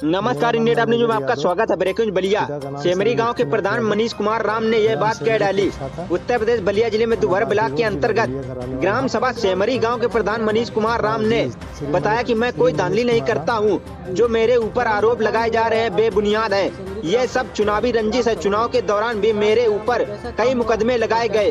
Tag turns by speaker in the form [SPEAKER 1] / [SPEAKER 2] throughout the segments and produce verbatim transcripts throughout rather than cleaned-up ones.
[SPEAKER 1] नमस्कार, India time news में आपका स्वागत है। ब्रेकिंग बलिया सेमरी गांव के प्रधान मनीष कुमार राम ने यह बात कह डाली। उत्तर प्रदेश बलिया जिले में दुबर ब्लॉक के अंतर्गत ग्राम सभा सेमरी गांव के प्रधान मनीष कुमार राम ने बताया कि मैं कोई धांधली नहीं करता हूं। जो मेरे ऊपर आरोप लगाए जा रहे हैं बेबुनियाद है। ये सब चुनावी रंजिश है। चुनाव के दौरान भी मेरे ऊपर कई मुकदमे लगाए गए।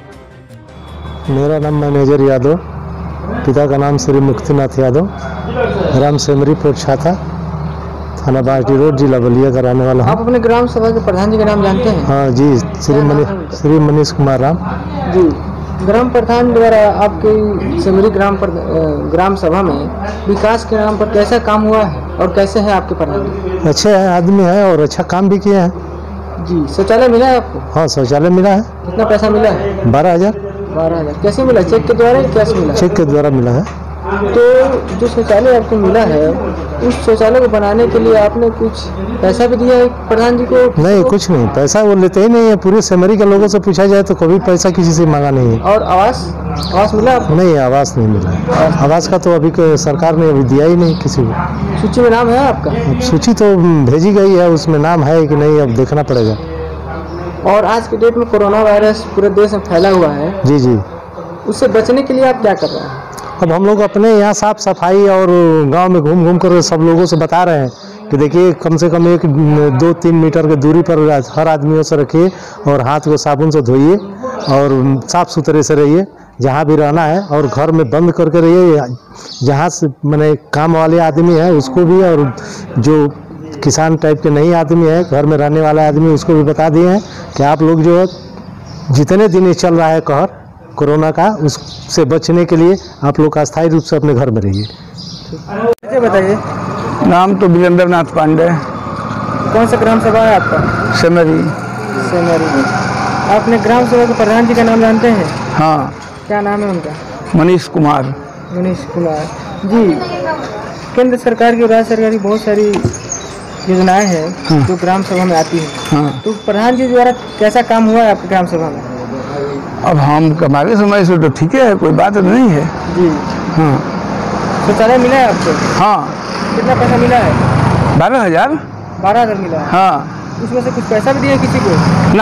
[SPEAKER 2] मेरा नाम मैनेजर यादव, पिता का नाम श्री मुक्तिनाथ यादव, ग्राम सेमरी पोट छाता, थाना बाटी रोड, जिला बलिया का रहने वाला हूँ।
[SPEAKER 3] आप अपने ग्राम सभा के प्रधान जी का नाम जानते हैं?
[SPEAKER 2] हाँ जी, श्री मनीष श्री मनीष कुमार राम
[SPEAKER 3] जी। ग्राम प्रधान द्वारा आपके सेमरी ग्राम पर ग्राम सभा में विकास के नाम पर कैसा काम हुआ है और कैसे है आपके प्रधान?
[SPEAKER 2] अच्छे है, आदमी है और अच्छा काम भी किए हैं
[SPEAKER 3] जी। शौचालय मिला है आपको?
[SPEAKER 2] हाँ, शौचालय मिला है।
[SPEAKER 3] कितना पैसा मिला है?
[SPEAKER 2] बारह हजार
[SPEAKER 3] बारह हजार कैसे मिला? चेक के द्वारा कैसे मिला?
[SPEAKER 2] चेक के द्वारा मिला है।
[SPEAKER 3] तो जो शौचालय आपको मिला है, उस शौचालय को बनाने के लिए आपने कुछ पैसा भी दिया है प्रधान जी को?
[SPEAKER 2] नहीं, कुछ नहीं, पैसा वो लेते ही नहीं है। पूरे सेमरी के लोगों से पूछा जाए तो कभी पैसा किसी से मांगा नहीं है।
[SPEAKER 3] और आवास आवास मिला आपको?
[SPEAKER 2] नहीं, आवास नहीं मिला। आवास का तो अभी सरकार ने अभी दिया ही नहीं किसी को।
[SPEAKER 3] सूची में नाम है आपका?
[SPEAKER 2] सूची तो भेजी गई है, उसमें नाम है कि नहीं अब देखना पड़ेगा।
[SPEAKER 3] और आज के डेट में कोरोना वायरस पूरे देश में फैला हुआ है
[SPEAKER 2] जी जी, उससे
[SPEAKER 3] बचने के लिए आप क्या कर रहे हैं?
[SPEAKER 2] अब हम लोग अपने यहाँ साफ सफाई और गांव में घूम घूम कर सब लोगों से बता रहे हैं कि देखिए कम से कम एक दो तीन मीटर की दूरी पर हर आदमियों से रखिए और हाथ को साबुन से धोइए और साफ सुथरे से रहिए जहाँ भी रहना है, और घर में बंद करके रहिए। जहाँ से मैंने काम वाले आदमी है उसको भी, और जो किसान टाइप के नहीं आदमी है घर में रहने वाला आदमी, उसको भी बता दिए हैं कि आप लोग जो जितने दिन ये चल रहा है कहर कोरोना का, उससे बचने के लिए आप लोग अस्थायी रूप से अपने घर में रहिए।
[SPEAKER 3] बताइए।
[SPEAKER 4] नाम तो वीरेंद्र नाथ पांडे।
[SPEAKER 3] कौन सा ग्राम सभा है आपका?
[SPEAKER 4] सेमरी।
[SPEAKER 3] सेमरी। आपने ग्राम सभा के प्रधान जी का नाम जानते हैं?
[SPEAKER 4] हाँ।
[SPEAKER 3] क्या नाम है उनका?
[SPEAKER 4] मनीष कुमार।
[SPEAKER 3] मनीष कुमार जी। केंद्र सरकार की और राज्य सरकार की बहुत सारी योजनाएं हैं हाँ। जो ग्राम सभा में आती है हाँ। तो प्रधान जी द्वारा कैसा काम हुआ है आपके ग्राम सभा में?
[SPEAKER 4] अब हम हमारे समय से तो ठीक है, कोई बात नहीं है
[SPEAKER 3] जी।
[SPEAKER 4] हाँ।
[SPEAKER 3] शौचालय मिला है आपको?
[SPEAKER 4] हाँ।
[SPEAKER 3] कितना पैसा मिला है?
[SPEAKER 4] बारह हजार
[SPEAKER 3] बारह हजार मिला है
[SPEAKER 4] हाँ।
[SPEAKER 3] उसमें से कुछ पैसा भी दिया किसी को?
[SPEAKER 4] ना।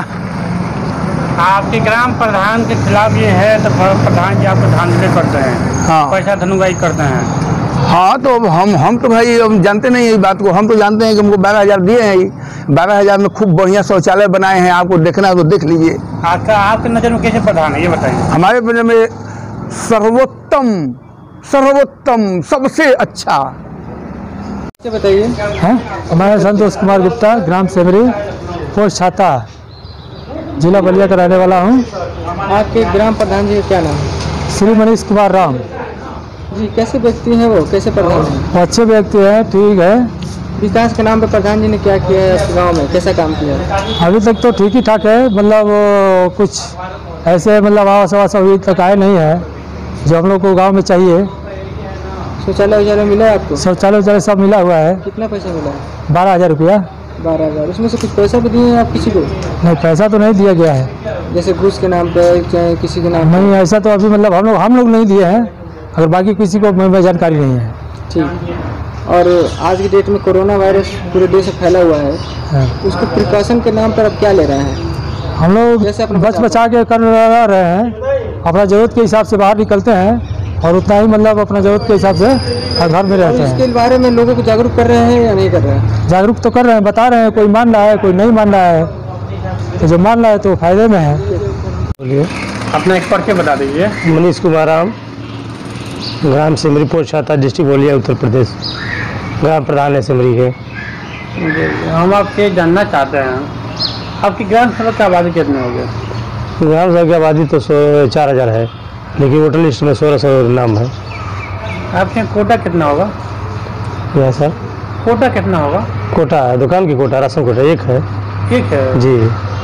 [SPEAKER 5] आपके ग्राम प्रधान के खिलाफ ये है तो प्रधान जी आपको धांधली करते हैं हाँ। पैसा धनुवाई करते हैं
[SPEAKER 4] हाँ। तो हम हम तो भाई हम जानते नहीं इस बात को। हम तो जानते हैं कि हमको बारह हजार दिए हैं। बारह हजार में खूब बढ़िया शौचालय बनाए हैं। आपको देखना है तो देख लीजिए।
[SPEAKER 5] आपका आपके नज़र में कैसे प्रधान है ये बताइए?
[SPEAKER 4] हमारे नज़र में सर्वोत्तम सर्वोत्तम सबसे अच्छा।
[SPEAKER 3] बताइए।
[SPEAKER 2] हमारा संतोष कुमार गुप्ता, ग्राम सेमरी पोस्ट छाता, जिला बलिया का रहने वाला हूँ।
[SPEAKER 3] आपके ग्राम प्रधान जी का क्या नाम है?
[SPEAKER 2] श्री मनीष कुमार राम
[SPEAKER 3] जी। कैसे व्यक्ति हैं वो, कैसे प्रधान हैं?
[SPEAKER 2] अच्छे व्यक्ति है, ठीक है।
[SPEAKER 3] विकास के नाम पे प्रधान जी ने क्या किया है इस गाँव में, कैसा काम किया है?
[SPEAKER 2] अभी तक तो ठीक ही ठाक है, मतलब कुछ ऐसे मतलब आवास आवास अभी तक आए नहीं है जो हम लोग को गांव में चाहिए।
[SPEAKER 3] शौचालय वौचालय मिला है आपको?
[SPEAKER 2] शौचालय वौचालय सब मिला हुआ है।
[SPEAKER 3] कितना पैसा मिला है?
[SPEAKER 2] बारह हजार रुपया।
[SPEAKER 3] बारह हजार उसमें से कुछ पैसा भी दिए हैं आप किसी को?
[SPEAKER 2] नहीं, पैसा तो नहीं दिया गया है।
[SPEAKER 3] जैसे घूस के नाम पे चाहे किसी के नाम?
[SPEAKER 2] नहीं, ऐसा तो अभी मतलब हम लोग हम लोग नहीं दिए हैं, अगर बाकी किसी को जानकारी नहीं है।
[SPEAKER 3] ठीक। और आज की डेट में कोरोना वायरस पूरे देश में फैला हुआ है हाँ। उसको प्रिकॉशन के नाम पर अब क्या ले रहे हैं?
[SPEAKER 2] हम लोग जैसे अपना बच बचा के कर रहे हैं, अपना जरूरत के हिसाब से बाहर निकलते हैं और उतना ही मतलब अपना जरूरत के हिसाब से घर में रहते हैं।
[SPEAKER 3] इसके बारे में लोगों को जागरूक कर रहे हैं या नहीं कर रहे हैं?
[SPEAKER 2] जागरूक तो कर रहे हैं, बता रहे हैं। कोई मान रहा है, कोई नहीं मान रहा है, तो जो मान रहा है तो फायदे में है।
[SPEAKER 5] बोलिए, अपना एक परिचय बता दीजिए।
[SPEAKER 2] मनीष कुमार राम, ग्राम सेमरी पोस्ट छाता, डिस्ट्रिक्ट बलिया, उत्तर प्रदेश, ग्राम प्रधान है सेमरी के।
[SPEAKER 5] हम आपसे जानना चाहते हैं आपकी ग्राम सभा की आबादी कितनी हो गई?
[SPEAKER 2] ग्राम सभा की आबादी तो चार हजार है, लेकिन वोटर लिस्ट में सोलह सौ नाम है।
[SPEAKER 5] आपके यहाँ कोटा कितना होगा?
[SPEAKER 2] क्या सर?
[SPEAKER 5] कोटा कितना होगा?
[SPEAKER 2] कोटा है, दुकान की कोटा, राशन कोटा एक है।
[SPEAKER 5] एक है
[SPEAKER 2] जी।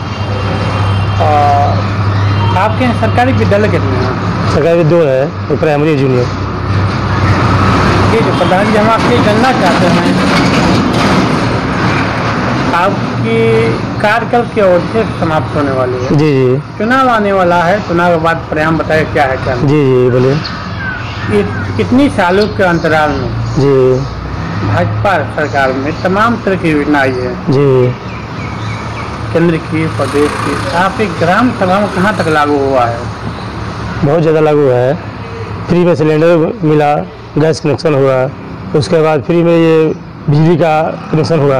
[SPEAKER 5] और आपके यहाँ सरकारी विद्यालय कितने हैं?
[SPEAKER 2] सरकारी दो है, एक प्राइमरी जूनियर।
[SPEAKER 5] ठीक है प्रधान जी, हम आपसे जानना चाहते हैं आपकी कार्यकाल की ओर से समाप्त होने वाली है।
[SPEAKER 2] जी जी।
[SPEAKER 5] चुनाव आने वाला है, चुनाव के बाद परिणाम बताइए क्या है क्या?
[SPEAKER 2] जी जी बोलिए।
[SPEAKER 5] कितनी सालों के अंतराल में
[SPEAKER 2] जी
[SPEAKER 5] भाजपा सरकार में तमाम तरह की योजना आई है
[SPEAKER 2] जी,
[SPEAKER 5] केंद्र की, प्रदेश की। आपके ग्राम सभा में कहाँ तक लागू हुआ है?
[SPEAKER 2] बहुत ज़्यादा लागू है। फ्री में सिलेंडर मिला, गैस कनेक्शन हुआ, उसके बाद फ्री में ये बिजली का कनेक्शन हुआ।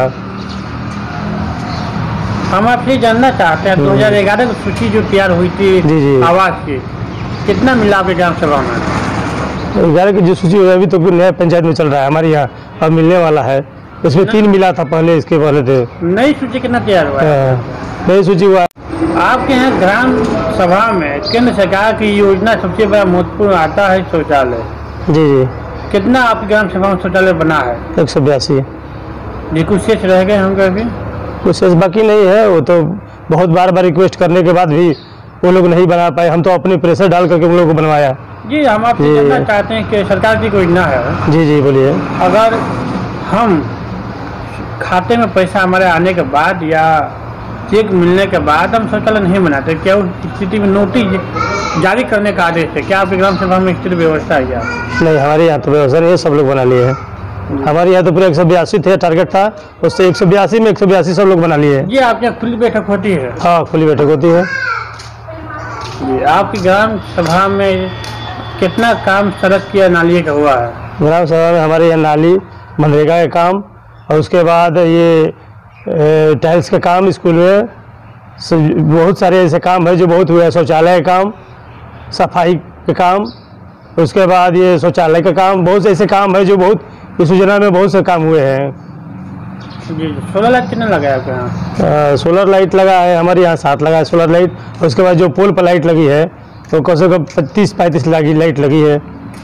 [SPEAKER 5] हम आपसे जानना चाहते हैं, दो हज़ार ग्यारह की सूची जो तैयार हुई थी
[SPEAKER 2] जी जी
[SPEAKER 5] आवास की, कितना मिला आपके ग्राम सभा में?
[SPEAKER 2] ग्यारह की जो सूची है अभी तो नया पंचायत में चल रहा है हमारे यहाँ, अब मिलने वाला है। उसमें तीन मिला था पहले, इसके पहले थे।
[SPEAKER 5] नई सूची कितना तैयार हुआ है?
[SPEAKER 2] नई सूची हुआ।
[SPEAKER 5] आपके यहाँ ग्राम सभा में केंद्र सरकार की योजना सबसे बड़ा महत्वपूर्ण आता है शौचालय।
[SPEAKER 2] जी जी।
[SPEAKER 5] कितना आपकी ग्राम सभा में शौचालय बना है?
[SPEAKER 2] एक सौ बयासी।
[SPEAKER 5] जी, कुछ शेष रह गए होंगे अभी?
[SPEAKER 2] कुछ शेष बाकी नहीं है, वो तो बहुत बार बार रिक्वेस्ट करने के बाद भी वो लोग नहीं बना पाए। हम तो अपने प्रेशर डाल करके उन लोगों को बनवाया।
[SPEAKER 5] जी, हम आपसे जानना चाहते हैं कि सरकार की कोई योजना है?
[SPEAKER 2] जी जी बोलिए।
[SPEAKER 5] अगर हम खाते में पैसा हमारे आने के बाद या चेक मिलने के बाद हम शौचालय नहीं बनाते, क्या उस स्थिति में नोटिस जारी करने का आदेश है? क्या आपकी ग्राम सभा में स्थिर व्यवस्था है क्या?
[SPEAKER 2] नहीं, हमारे यहाँ तो व्यवस्था नहीं है, सब लोग बना लिए हैं। हमारे यहाँ तो पूरा एक सौ बयासी थे, टारगेट था, उससे एक सौ बयासी में एक सौ बयासी सब लोग बना लिए हैं।
[SPEAKER 5] जी, आपके यहाँ खुली बैठक होती है?
[SPEAKER 2] हाँ, खुली बैठक होती है।
[SPEAKER 5] जी, आपकी ग्राम सभा में कितना काम सड़क की या नाली का हुआ है?
[SPEAKER 2] ग्राम सभा में हमारे यहाँ नाली, मनरेगा का काम, और उसके बाद ये टाइल्स का काम स्कूल में, बहुत सारे ऐसे काम है जो बहुत हुए हैं। शौचालय का काम, सफाई का काम, उसके बाद ये शौचालय का काम, बहुत ऐसे काम है जो बहुत इस योजना में बहुत से काम हुए हैं।
[SPEAKER 5] जी, सोलर लाइट कितना लगा है आपके यहाँ?
[SPEAKER 2] सोलर लाइट लगा है हमारे यहाँ, सात लगा है सोलर लाइट। उसके बाद जो पोल पर लाइट लगी है तो कम से कम पच्चीस पैंतीस लगी लाइट लगी है।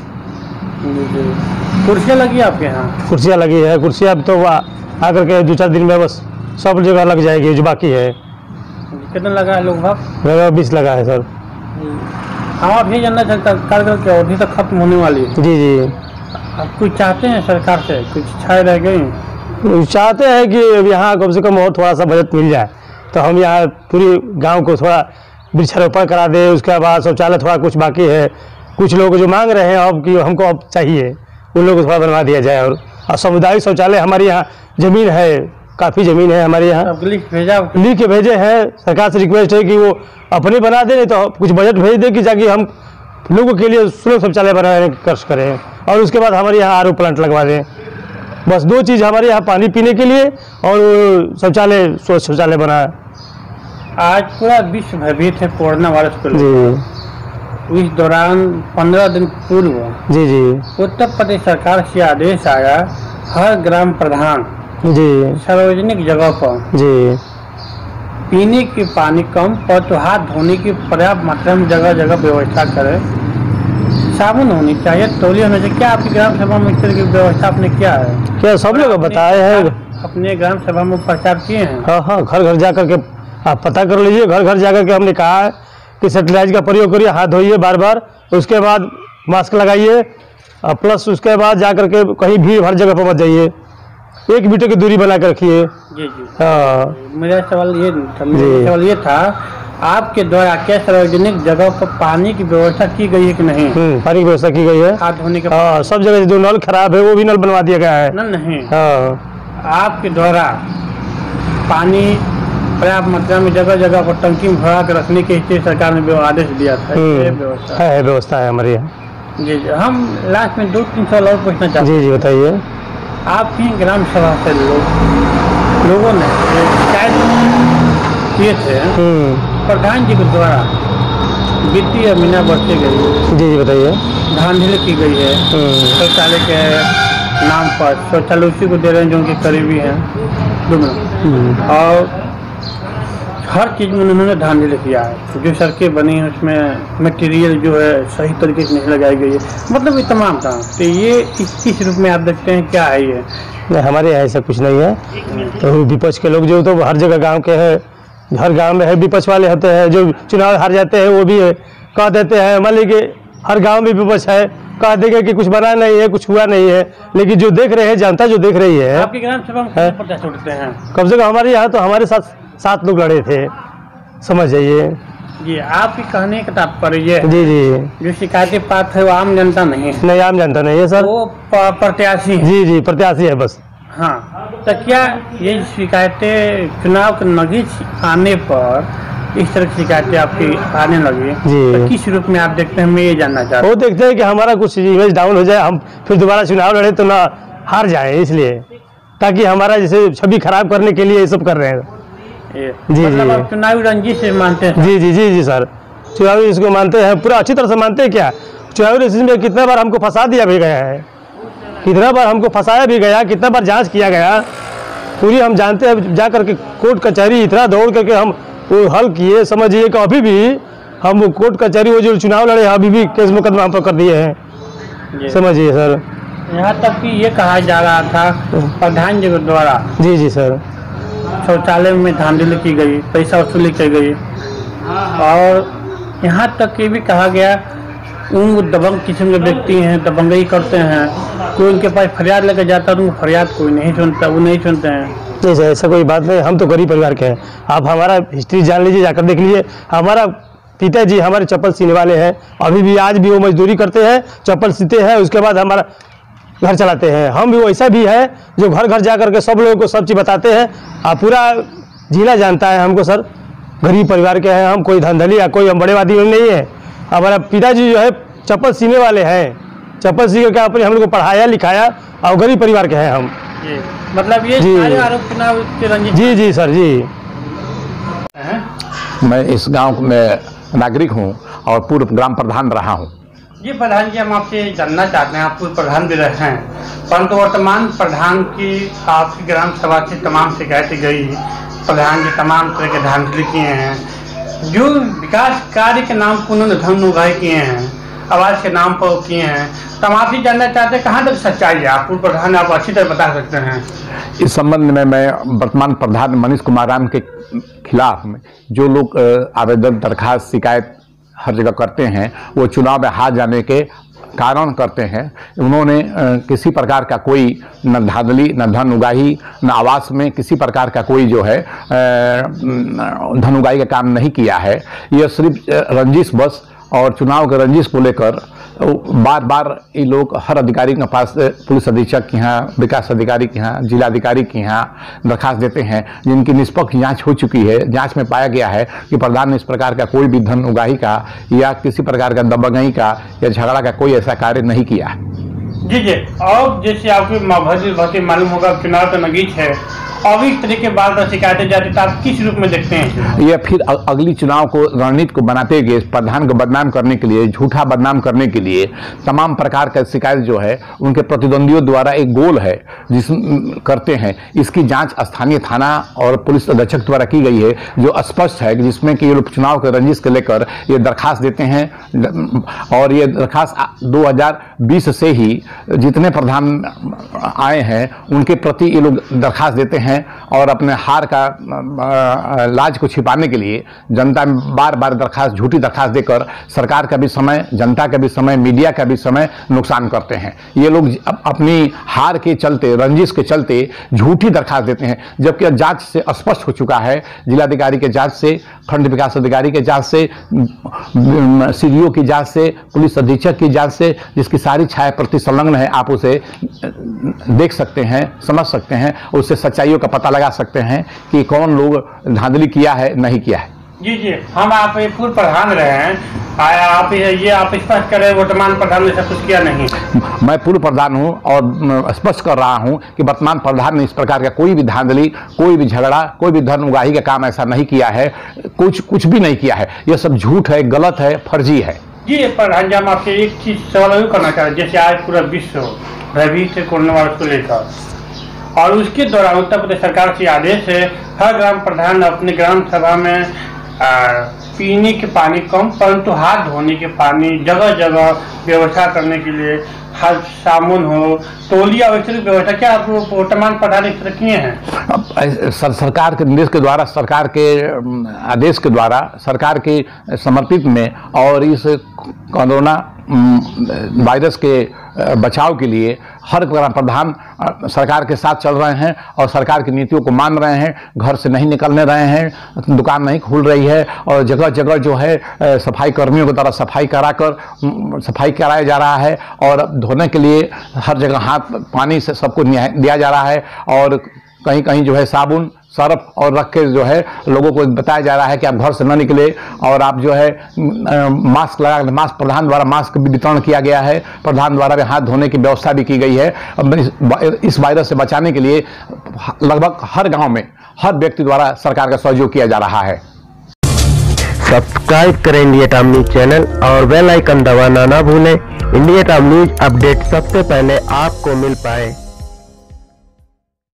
[SPEAKER 5] कुर्सियाँ लगी आपके यहाँ?
[SPEAKER 2] कुर्सियाँ लगी है। कुर्सियाँ अब तो आकर के दो चार दिन में बस सब जगह लग जाएगी जो बाकी है।
[SPEAKER 5] कितना लगा है लोग भाग?
[SPEAKER 2] बीस लगा है सर।
[SPEAKER 5] हम आप ये जानना चाहते हैं, कार्यकाल की अवधि तक खत्म होने वाली है।
[SPEAKER 2] जी जी।
[SPEAKER 5] आप कुछ चाहते हैं सरकार से? कुछ इच्छाएं रह गई?
[SPEAKER 2] चाहते हैं कि यहाँ कम से कम और थोड़ा सा बजट मिल जाए तो हम यहाँ पूरी गांव को थोड़ा वृक्षारोपण करा दे। उसके बाद शौचालय थोड़ा कुछ बाकी है, कुछ लोग जो मांग रहे हैं अब कि हमको अब चाहिए, उन लोगों को थोड़ा बनवा दिया जाए। और, और सामुदायिक शौचालय हमारे यहाँ ज़मीन है, काफ़ी ज़मीन है हमारे यहाँ।
[SPEAKER 5] लिख भेजा
[SPEAKER 2] लिख के भेजे हैं, सरकार से रिक्वेस्ट है कि वो अपने बना दे, नहीं तो कुछ बजट भेज दे कि जाकि हम लोगों के लिए सुलभ शौचालय बनाने का कष्ट करें। और उसके बाद हमारे यहाँ आर ओ प्लांट लगवा दें। बस दो चीज़ हमारे यहाँ, पानी पीने के लिए और शौचालय, स्वच्छ शौचालय बना है।
[SPEAKER 5] आज पूरा विश्व भयभीत है कोरोना वायरस को लेकर। इस दौरान पंद्रह दिन पूर्व
[SPEAKER 2] जी जी
[SPEAKER 5] उत्तर प्रदेश सरकार से आदेश आया, हर ग्राम प्रधान
[SPEAKER 2] जी
[SPEAKER 5] सार्वजनिक जगह पर
[SPEAKER 2] जी
[SPEAKER 5] पीने की पानी कम पर तो हाथ धोने की पर्याप्त मात्रा में जगह जगह व्यवस्था करे, साबुन होनी चाहिए, तौलिया होना चाहिए। क्या आपकी ग्राम सभा में इस तरह की व्यवस्था आपने किया है?
[SPEAKER 2] क्या सब लोग बताए हैं?
[SPEAKER 5] अपने ग्राम सभा में प्रचार किए हैं?
[SPEAKER 2] हाँ हाँ, घर घर जा करके आप पता कर लीजिए। घर घर जा करके हमने कहा है कि सैनिटाइज का प्रयोग करिए, हाथ धोइए बार बार, उसके बाद मास्क लगाइए, प्लस उसके बाद जा करके कहीं भीड़ हर जगह पर मत जाइए, एक मीटर की दूरी बना कर रखिए।
[SPEAKER 5] जी जी।
[SPEAKER 2] हाँ,
[SPEAKER 5] मेरा सवाल ये था मेरा सवाल ये था आपके द्वारा क्या सार्वजनिक जगह पर पानी की व्यवस्था की गई है कि नहीं?
[SPEAKER 2] पानी की व्यवस्था की गई है,
[SPEAKER 5] हाथ धोने का।
[SPEAKER 2] हाँ, सब जगह जो नल खराब है वो भी नल बनवा दिया गया है।
[SPEAKER 5] नल नहीं,
[SPEAKER 2] हाँ,
[SPEAKER 5] आपके द्वारा पानी पर्याप्त मात्रा में जगह जगह पर टंकी में भरा कर रखने के लिए सरकार ने आदेश दिया था। व्यवस्था
[SPEAKER 2] है, व्यवस्था है हमारे यहाँ।
[SPEAKER 5] जी जी। हम लास्ट में दो तीन सवाल और पूछना चाहते हैं।
[SPEAKER 2] जी जी बताइए।
[SPEAKER 5] आपकी ग्राम सभा से लोग लोगों ने शिकायत किए थे प्रधान जी के द्वारा वित्तीय मीना बरती गई।
[SPEAKER 2] जी जी बताइए।
[SPEAKER 5] धांधली की गई है शौचालय के नाम पर, शौचालय उसी को दे रहे हैं जो उनके करीबी हैं, और हर चीज़ में उन्होंने धांधली किया है। जो सड़कें बनी हैं उसमें मटेरियल जो है सही तरीके से नहीं लगाई गई है, मतलब ये तमाम काम। तो ये इस किस रूप में आप देखते हैं, क्या है ये?
[SPEAKER 2] नहीं, हमारे यहाँ ऐसा कुछ नहीं है। तो विपक्ष के लोग जो तो हर जगह गांव के हैं, हर गांव में है विपक्ष वाले होते हैं, जो चुनाव हार जाते हैं वो भी है, कह देते हैं मान लीजिए हर गांव में विपक्ष है, कह देंगे कि कुछ बना नहीं है, कुछ हुआ नहीं है। लेकिन जो देख रहे हैं, जनता जो देख रही है।
[SPEAKER 5] आपकी ग्राम सभा में कितने प्रत्याशी उठते हैं?
[SPEAKER 2] कम से कम हमारे यहाँ तो हमारे साथ सात लोग लड़े थे, समझ जाइए।
[SPEAKER 5] जी, आपकी कहने का तात्पर्य
[SPEAKER 2] जी जी
[SPEAKER 5] जो शिकायतें पात्र है वो आम जनता नहीं है,
[SPEAKER 2] नहीं आम जनता नहीं है सर,
[SPEAKER 5] वो प- प्रत्याशी है।
[SPEAKER 2] जी जी प्रत्याशी है बस।
[SPEAKER 5] हाँ, तो क्या ये शिकायतें चुनाव के नजदीक आने पर इस तरह की शिकायतें आपकी आने लगी
[SPEAKER 2] जी।
[SPEAKER 5] तो किस रूप में आप देखते हैं, मैं ये जानना चाहता
[SPEAKER 2] वो देखते हैं कि हमारा कुछ इमेज डाउन हो जाए, हम फिर दोबारा चुनाव लड़े तो ना हार जाए, इसलिए ताकि हमारा जैसे छवि खराब करने के लिए ये सब कर रहे हैं।
[SPEAKER 5] हूँ। ये
[SPEAKER 2] जी,
[SPEAKER 5] मतलब
[SPEAKER 2] जी।
[SPEAKER 5] आप चुनावी रंजिश से मानते हैं?
[SPEAKER 2] जी जी जी जी सर, चुनावी इसको मानते हैं, पूरा अच्छी तरह से मानते हैं। क्या चुनावी रंजिश में कितना बार हमको फंसा दिया भी गया है, कितना बार हमको फंसाया भी गया, कितना बार जांच किया गया, पूरी हम जानते हैं। जा करके कोर्ट कचहरी इतना दौड़ करके हम वो हल किए, समझिए कि अभी भी हम कोर्ट कचहरी वो जो चुनाव लड़े अभी भी केस मुकदमा हम पर कर दिए हैं,
[SPEAKER 5] जी।
[SPEAKER 2] समझिए सर।
[SPEAKER 5] यहाँ तक कि ये कहा जा रहा था प्रधान जी के द्वारा
[SPEAKER 2] जी जी सर,
[SPEAKER 5] शौचालय में धांधली की गई, पैसा वसूली की गई, और यहाँ तक ये भी कहा गया उन दबंग किस्म के व्यक्ति हैं, दबंगई करते हैं, कोई उनके पास फरियाद लेकर जाता है तो उनको फरियाद कोई नहीं सुनता, वो नहीं सुनते हैं।
[SPEAKER 2] नहीं सर ऐसा कोई बात नहीं, हम तो गरीब परिवार के हैं। आप हमारा हिस्ट्री जान लीजिए, जाकर देख लीजिए। हमारा पिताजी हमारे चप्पल सीने वाले हैं, अभी भी आज भी वो मजदूरी करते हैं, चप्पल सीते हैं, उसके बाद हमारा घर चलाते हैं। हम भी वैसा भी है जो घर घर जा करके सब लोगों को सब चीज़ बताते हैं। आप पूरा जिला जानता है हमको सर, गरीब परिवार के हैं हम, कोई धंधली या कोई हम बड़ेवादी में नहीं है। हमारा पिताजी जो है चप्पल सीने वाले हैं, चप्पल सी करके अपने हम लोग को पढ़ाया लिखाया, और गरीब परिवार के हैं हम।
[SPEAKER 5] जी, मतलब ये
[SPEAKER 2] जी।
[SPEAKER 5] सारे आरोप चुनाव के रंजिश
[SPEAKER 2] जी जी सर जी।
[SPEAKER 5] हैं।
[SPEAKER 4] मैं इस गांव में नागरिक हूं और पूर्व ग्राम प्रधान रहा हूं।
[SPEAKER 5] जी प्रधान जी, हम आपसे जानना चाहते हैं, आप पूर्व प्रधान भी रहे हैं, परंतु वर्तमान प्रधान की आपकी ग्राम सभा से तमाम शिकायतें गई, प्रधान जी तमाम तरह के धांधली किए हैं, जो विकास कार्य के नाम पर उन्होंने धन उगाही किए हैं, आवास के नाम पर किए हैं। तो हम आपसे जानना चाहते हैं कहाँ तक सच्चाई है, आप पूर्व प्रधान आप अच्छी तरह बता सकते हैं।
[SPEAKER 4] इस संबंध में मैं वर्तमान प्रधान मनीष कुमार राम के खिलाफ में जो लोग अ, आवेदन दरखास्त शिकायत हर जगह करते हैं, वो चुनाव में हार जाने के कारण करते हैं। उन्होंने अ, किसी प्रकार का कोई न धांधली, न धन उगाही, न आवास में किसी प्रकार का कोई जो है अ, धन उगाही का काम नहीं किया है। यह सिर्फ अ, रंजिश बस और चुनाव के रंजिश को लेकर बार बार ये लोग हर अधिकारी के पास, पुलिस अधीक्षक के यहाँ, विकास अधिकारी के यहाँ, जिलाधिकारी के यहाँ दरखास्त देते हैं, जिनकी निष्पक्ष जांच हो चुकी है। जांच में पाया गया है कि प्रधान ने इस प्रकार का कोई भी धन उगाही का या किसी प्रकार का दबंगई का या झगड़ा का कोई ऐसा कार्य नहीं किया।
[SPEAKER 5] जी जी, और जैसे आपकी भर्ती भर्ती मालूम होगा चुनाव का नगीच है, और इस तरह के बार बार शिकायतें जाती तो आप किस रूप में देखते हैं?
[SPEAKER 4] ये फिर अ- अगली चुनाव को रणनीति को बनाते हुए प्रधान को बदनाम करने के लिए, झूठा बदनाम करने के लिए तमाम प्रकार का शिकायत जो है उनके प्रतिद्वंदियों द्वारा एक गोल है जिस करते हैं। इसकी जांच स्थानीय थाना और पुलिस अधीक्षक द्वारा की गई है, जो स्पष्ट है कि जिसमें कि ये लोग चुनाव के रंजिश को लेकर ये दरखास्त देते हैं, और ये दरखास्त दो हजार बीस से ही जितने प्रधान आए हैं उनके प्रति ये लोग दरखास्त देते हैं, और अपने हार का अ, लाज को छिपाने के लिए जनता में बार बार दरखास्त, झूठी दरखास्त देकर सरकार का भी समय, जनता का भी समय, मीडिया का भी समय नुकसान करते हैं। ये लोग अप, अपनी हार के चलते, रंजिश के चलते झूठी दरखास्त देते हैं, जबकि जांच से स्पष्ट हो चुका है, जिलाधिकारी के जांच से, खंड विकास अधिकारी के जांच से, सीडीओ की जांच से, पुलिस अधीक्षक की जांच से, जिसकी सारी छाया प्रति संलग्न है। आप उसे देख सकते हैं, समझ सकते हैं, उससे सच्चाइयों का पता लगा सकते हैं कि कौन लोग धांधली किया है, नहीं किया है।
[SPEAKER 5] जी जी, हम आप ये पूर्व प्रधान रहे हैं, आया आप ये ये आप स्पष्ट करें वर्तमान प्रधान ने सब कुछ किया नहीं?
[SPEAKER 4] मैं पूर्व प्रधान हूं और स्पष्ट कर रहा हूं कि वर्तमान प्रधान ने इस प्रकार का कोई भी धांधली, कोई भी झगड़ा, कोई भी धन उगाही का काम ऐसा नहीं किया है, कुछ कुछ भी नहीं किया है। यह सब झूठ है, गलत है, फर्जी है।
[SPEAKER 5] जी प्रधान जी, हम आपसे एक चीज सवाल और करना चाह रहे हैं। जैसे आज पूरा विश्व भयभीत से कोरोना वायरस को लेकर, और उसके दौरान उत्तर प्रदेश सरकार से आदेश है हर ग्राम प्रधान अपने ग्राम सभा में आ, पीने के पानी कम परंतु हाथ धोने के पानी जगह जगह व्यवस्था करने के लिए हाथ साबुन हो, तौलिया वैसे व्यवस्था, क्या आप वर्तमान प्रधान इस तरह किए हैं?
[SPEAKER 4] अब सर, सरकार के निर्देश के द्वारा, सरकार के आदेश के द्वारा, सरकार के समर्पित में, और इस कोरोना वायरस के बचाव के लिए हर ग्राम प्रधान सरकार के साथ चल रहे हैं और सरकार की नीतियों को मान रहे हैं, घर से नहीं निकलने रहे हैं, दुकान नहीं खुल रही है और जगह जगह जो है सफाई कर्मियों के द्वारा सफाई कराकर सफाई कराया जा रहा है और धोने के लिए हर जगह हाथ पानी से सबको दिया जा रहा है और कहीं कहीं जो है साबुन सर्फ और रख के जो है लोगों को बताया जा रहा है कि आप घर से न निकले और आप जो है मास्क लगा, मास्क प्रधान द्वारा मास्क भी वितरण किया गया है, प्रधान द्वारा भी हाथ धोने की व्यवस्था भी की गई है। इस वायरस से बचाने के लिए लगभग हर गांव में हर व्यक्ति द्वारा सरकार का सहयोग किया जा रहा है।
[SPEAKER 6] सब्सक्राइब करें इंडिया टाइम न्यूज चैनल और बेल आइकन दबाना ना भूलें। इंडिया टाइम न्यूज अपडेट सबसे पहले आपको मिल पाए।